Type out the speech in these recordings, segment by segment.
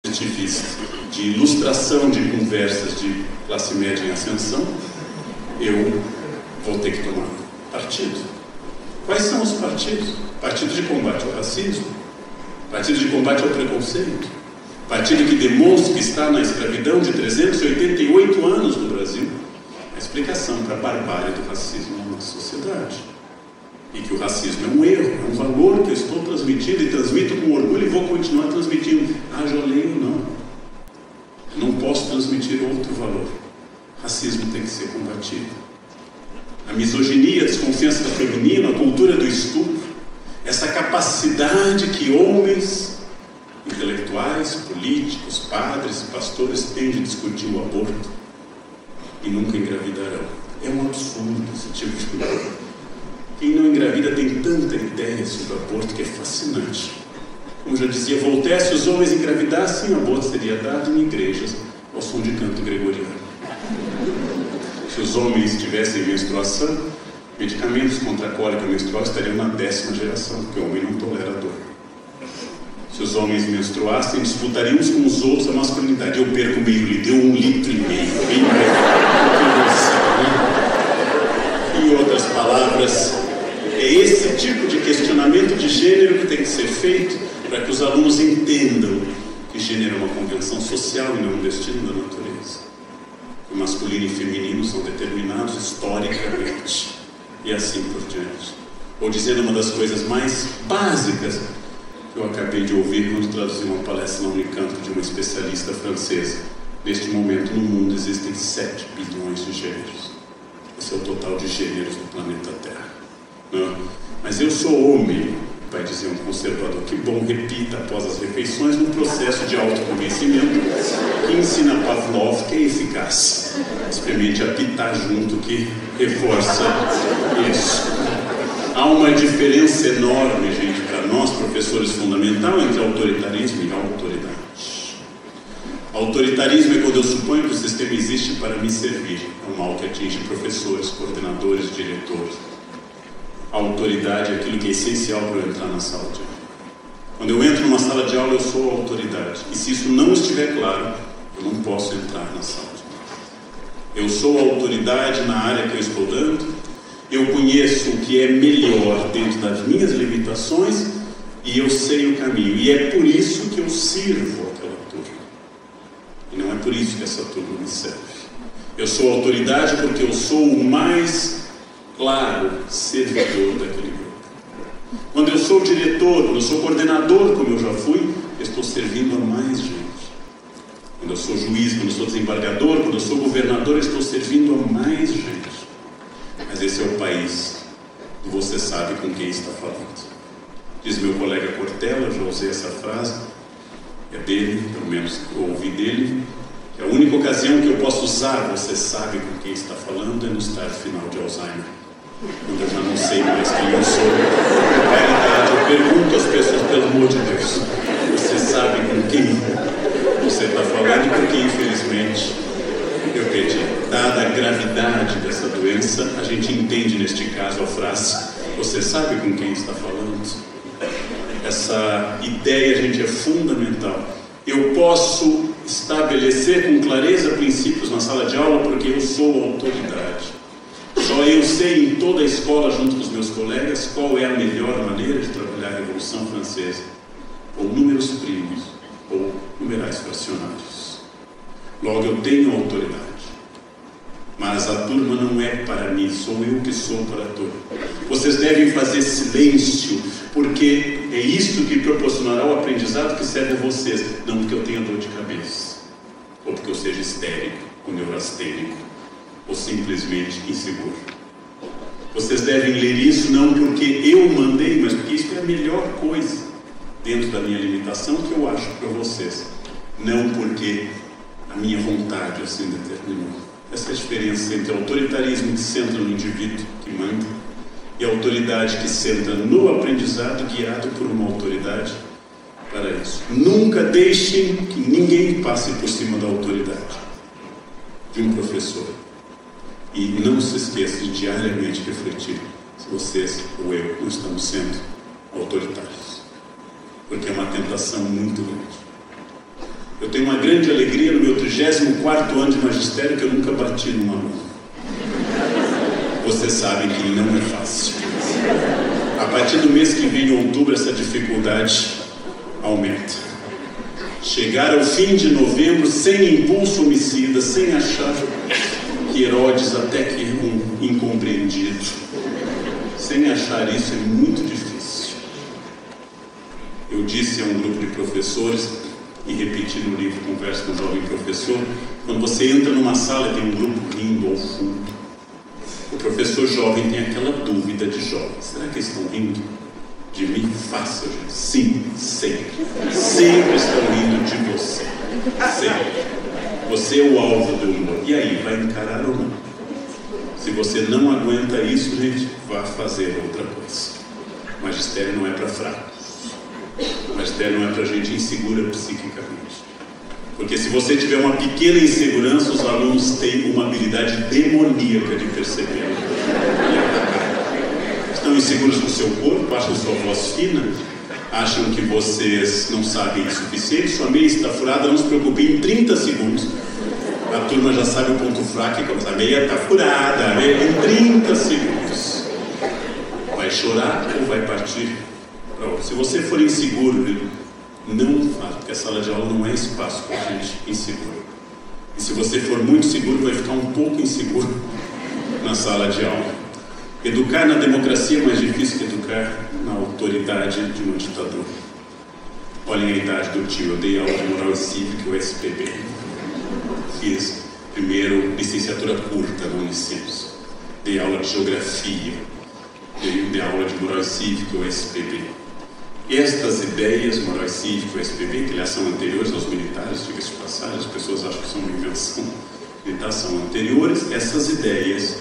de ilustração de conversas de classe média em ascensão, eu vou ter que tomar partido. Quais são os partidos? Partido de combate ao racismo, partido de combate ao preconceito, partido que demonstra que está na escravidão de 388 anos no Brasil, a explicação para a barbárie do racismo na nossa sociedade. E que o racismo é um erro, é um valor que eu estou transmitindo e transmito com orgulho e vou continuar transmitindo. Haja lei ou não. Não posso transmitir outro valor. Racismo tem que ser combatido. A misoginia, a desconfiança feminina, a cultura do estupro, essa capacidade que homens, intelectuais, políticos, padres, pastores têm de discutir o aborto e nunca engravidarão. É um absurdo esse tipo de coisa. Quem não engravida tem tanta ideia sobre o aborto que é fascinante. Como já dizia Voltaire, se os homens engravidassem, o aborto seria dado em igrejas ao som de canto gregoriano. Se os homens tivessem menstruação, medicamentos contra a cólica menstrual estariam na 10ª geração, porque o homem não tolera dor. Se os homens menstruassem, disputaríamos com os outros a masculinidade. Eu perco meio litro, eu 1,5 litros. Em outras palavras, é esse tipo de questionamento de gênero que tem que ser feito para que os alunos entendam que gênero é uma convenção social e não um destino da natureza. O masculino e feminino são determinados historicamente e assim por diante. Ou dizendo uma das coisas mais básicas que eu acabei de ouvir quando traduzi uma palestra na Unicamp de uma especialista francesa. Neste momento no mundo existem 7 bilhões de gêneros. Esse é o total de gêneros do planeta Terra. Não? Mas eu sou homem, vai dizer um conservador. Que bom, repita após as refeições num processo de autoconhecimento que ensina Pavlov que é eficaz. Experimente apitar junto que reforça isso. Há uma diferença enorme, gente, para nós, professores, fundamental entre autoritarismo e autoridade. Autoritarismo é quando eu suponho que o sistema existe para me servir. É um mal que atinge professores, coordenadores, diretores. A autoridade é aquilo que é essencial para eu entrar na sala de aula. Quando eu entro numa sala de aula, eu sou a autoridade. E se isso não estiver claro, eu não posso entrar na sala de aula. Eu sou a autoridade na área que eu estou dando, eu conheço o que é melhor dentro das minhas limitações e eu sei o caminho. E é por isso que eu sirvo aquela turma. E não é por isso que essa turma me serve. Eu sou a autoridade porque eu sou o mais claro servidor daquele grupo. Quando eu sou diretor, quando eu sou coordenador, como eu já fui, eu estou servindo a mais gente. Quando eu sou juiz, quando eu sou desembargador, quando eu sou governador, eu estou servindo a mais gente. Mas esse é o país que você sabe com quem está falando. Diz meu colega Cortella, eu já usei essa frase, é dele, pelo menos eu ouvi dele, que a única ocasião que eu posso usar, você sabe com quem está falando, é no estágio final de Alzheimer. Quando eu já não sei mais quem eu sou. Na realidade, eu pergunto às pessoas, pelo amor de Deus, você sabe com quem você está falando? Porque, infelizmente, eu perdi. Dada a gravidade dessa doença, a gente entende neste caso a frase, você sabe com quem está falando? Essa ideia, gente, é fundamental. Eu posso estabelecer com clareza princípios na sala de aula porque eu sou a autoridade. Só eu sei em toda a escola, junto com os meus colegas, qual é a melhor maneira de trabalhar a Revolução Francesa. Ou números primos, ou numerais fracionários. Logo, eu tenho autoridade. Mas a turma não é para mim, sou eu que sou para a turma. Vocês devem fazer silêncio, porque é isto que proporcionará o aprendizado que serve a vocês. Não porque eu tenha dor de cabeça, ou porque eu seja histérico, ou neurastênico, ou simplesmente inseguro. Vocês devem ler isso não porque eu mandei, mas porque isso é a melhor coisa dentro da minha limitação que eu acho para vocês. Não porque a minha vontade assim determinou. Essa é a diferença entre autoritarismo que centra no indivíduo que manda e a autoridade que centra no aprendizado guiado por uma autoridade para isso. Nunca deixem que ninguém passe por cima da autoridade de um professor. E não se esqueça de diariamente refletir se vocês ou eu não estamos sendo autoritários. Porque é uma tentação muito grande. Eu tenho uma grande alegria no meu 34º ano de magistério que eu nunca bati num aluno. Vocês sabem que não é fácil. A partir do mês que vem, em outubro, essa dificuldade aumenta. Chegar ao fim de novembro sem impulso homicida, sem achar que Herodes até que um incompreendido, sem achar isso é muito difícil. Eu disse a um grupo de professores, e repeti no livro Conversa com um Jovem Professor, quando você entra numa sala e tem um grupo rindo ao fundo, o professor jovem tem aquela dúvida de jovem: será que estão rindo de mim? Fácil, gente. Sim, sempre. Sempre estão rindo de você. Sempre. Você é o alvo do humor. E aí, vai encarar ou não? Se você não aguenta isso, gente, vá fazer outra coisa. O magistério não é para fracos. O magistério não é para gente insegura psiquicamente. Porque se você tiver uma pequena insegurança, os alunos têm uma habilidade demoníaca de perceber. Estão inseguros com o seu corpo, acham sua voz fina, acham que vocês não sabem o suficiente, sua meia está furada, não se preocupe, em 30 segundos a turma já sabe o ponto fraco, e a meia está furada, a meia em 30 segundos. Vai chorar ou vai partir? Se você for inseguro, não fale, porque a sala de aula não é espaço para gente insegura. E se você for muito seguro, vai ficar um pouco inseguro na sala de aula. Educar na democracia é mais difícil que educar na autoridade de um ditador. Olhem a idade do tio. Eu dei aula de moral e cívica, o SPB. Fiz primeiro licenciatura curta no Unicinos. Dei aula de geografia. Dei aula de moral e cívica, o SPB. Estas ideias, moral e cívica, o SPB, que aliás são anteriores aos militares, diga-se de passagem, as pessoas acham que são uma invenção militar, são anteriores. Essas ideias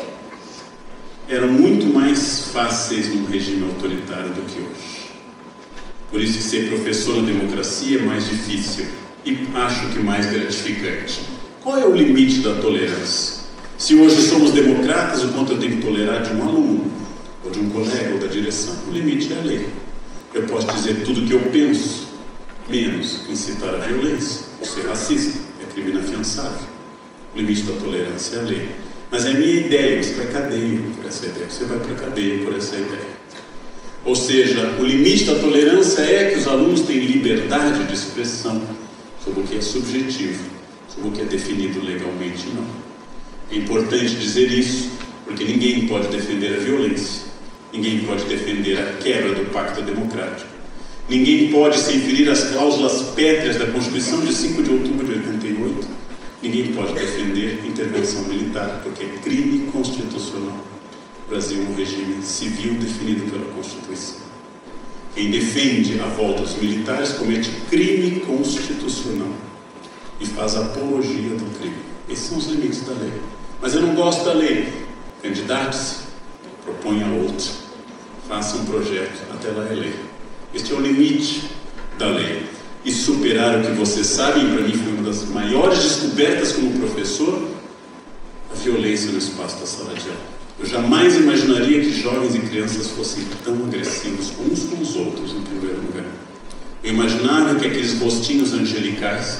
eram muito mais fáceis num regime autoritário do que hoje. Por isso que ser professor na democracia é mais difícil e acho que mais gratificante. Qual é o limite da tolerância? Se hoje somos democratas, o quanto eu tenho que tolerar de um aluno, ou de um colega, ou da direção? O limite é a lei. Eu posso dizer tudo o que eu penso, menos incitar a violência, ou ser racista, é crime inafiançável. O limite da tolerância é a lei. Mas é a minha ideia, você vai cadeia por essa ideia, você vai para a cadeia por essa ideia. Ou seja, o limite da tolerância é que os alunos têm liberdade de expressão sobre o que é subjetivo, sobre o que é definido legalmente, não. É importante dizer isso, porque ninguém pode defender a violência, ninguém pode defender a quebra do pacto democrático, ninguém pode se referir às cláusulas pétreas da Constituição de 5 de outubro de 88, ninguém pode defender intervenção militar, porque é crime constitucional. O Brasil é um regime civil definido pela Constituição. Quem defende a volta dos militares comete crime constitucional e faz apologia do crime. Esses são os limites da lei. Mas eu não gosto da lei. Candidate-se, proponha outra, faça um projeto, até lá é lei. Este é o limite da lei. E superar o que vocês sabem, para mim foi uma das maiores descobertas como professor, a violência no espaço da sala de aula. Eu jamais imaginaria que jovens e crianças fossem tão agressivos uns com os outros, em primeiro lugar. Eu imaginava que aqueles rostinhos angelicais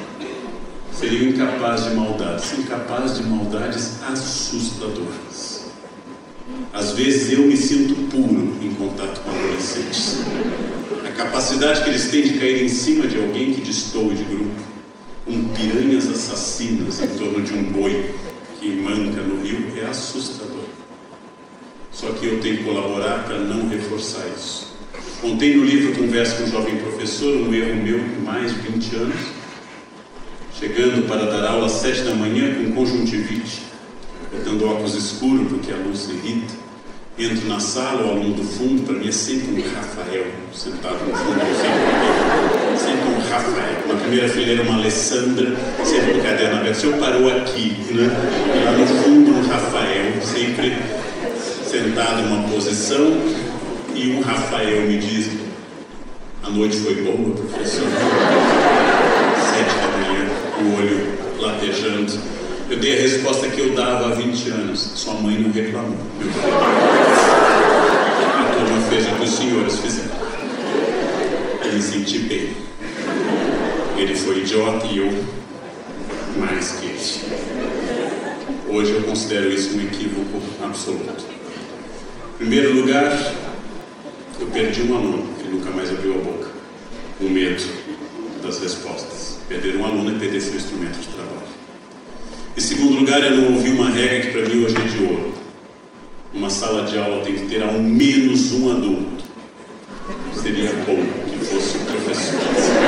seriam incapazes de maldades assustadoras. Às vezes eu me sinto puro em contato com adolescentes. A capacidade que eles têm de cair em cima de alguém que destoe de grupo, como piranhas assassinas em torno de um boi que manca no rio, é assustador. Só que eu tenho que colaborar para não reforçar isso. Contei no livro Conversa com um Jovem Professor um erro meu de mais de 20 anos, chegando para dar aula às 7 da manhã com conjuntivite, botando óculos escuros porque a luz se irrita. Entro na sala, o aluno do fundo, para mim é sempre um Rafael, sentado no fundo, sempre um Rafael. Na primeira fileira uma Alessandra, sempre no caderno aberto. O senhor parou aqui, né? E lá no fundo um Rafael, sempre sentado em uma posição, e um Rafael me diz: a noite foi boa, professor? 7 da manhã, o olho latejando. Eu dei a resposta que eu dava há 20 anos. Sua mãe não reclamou, meu filho. A turma fez o que os senhores fizeram. Eu me senti bem. Ele foi idiota e eu mais que ele. Hoje eu considero isso um equívoco absoluto. Em primeiro lugar, eu perdi um aluno que nunca mais abriu a boca. O medo das respostas. Perder um aluno é perder seu instrumento de trabalho. Em segundo lugar, eu não ouvi uma regra que para mim hoje é de ouro. Uma sala de aula tem que ter ao menos um adulto. Seria bom que fosse o professor.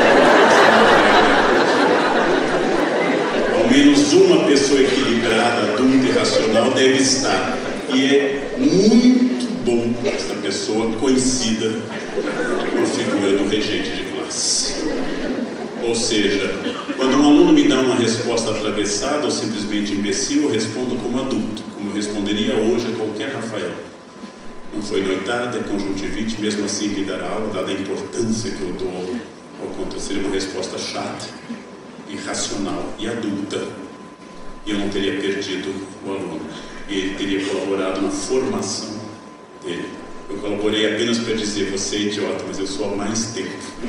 Ao menos uma pessoa equilibrada, adulta e racional deve estar. E é muito bom essa pessoa conhecida como figura do regente de classe. Ou seja, quando um aluno me dá uma resposta atravessada ou simplesmente imbecil, eu respondo como adulto, como eu responderia hoje a qualquer Rafael. Não foi noitada, é conjuntivite, mesmo assim me dará aula, dada a importância que eu dou ao conteúdo. Seria uma resposta chata, irracional e adulta. E eu não teria perdido o aluno. E ele teria colaborado na formação dele. Eu colaborei apenas para dizer, você é idiota, mas eu sou há mais tempo.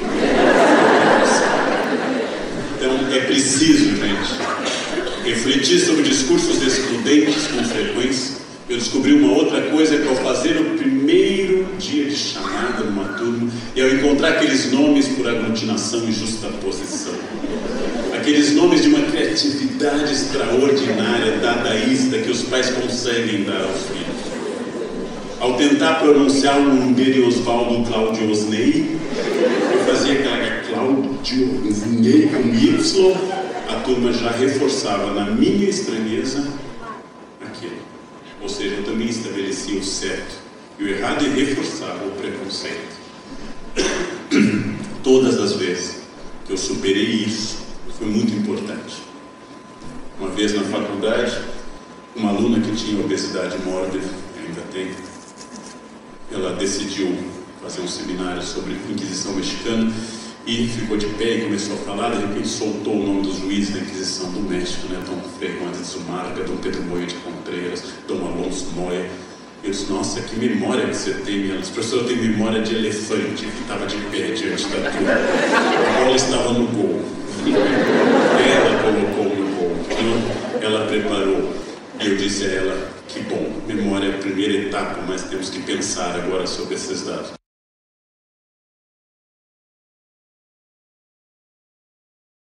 Então é preciso, gente, refletir sobre discursos excludentes com frequência. Eu descobri uma outra coisa que ao fazer o primeiro dia de chamada numa turma e ao encontrar aqueles nomes por aglutinação e justaposição, aqueles nomes de uma criatividade extraordinária, dadaísta, que os pais conseguem dar aos filhos. Ao tentar pronunciar o Humberto Osvaldo Cláudio Osney, eu fazia aquela Cláudio Osney com Y, a turma já reforçava na minha estranheza aquilo. Ou seja, eu também estabelecia o certo e o errado e reforçava o preconceito. Todas as vezes que eu superei isso, foi muito importante. Uma vez na faculdade, uma aluna que tinha obesidade mórbida, ainda tem, ela decidiu fazer um seminário sobre Inquisição Mexicana e ficou de pé e começou a falar. De repente soltou o nome dos juízes da Inquisição do México, né? Dom Ferrante de Zumarca, Dom Pedro Moya de Contreras, Dom Alonso Moya. Eu disse, nossa, que memória que você tem. Ela disse, professor, eu tenho memória de elefante que estava de pé diante da turma. A bola estava no gol. Ela colocou no gol. Então, ela preparou. E eu disse a ela, que bom, memória é a primeira etapa, mas temos que pensar agora sobre esses dados.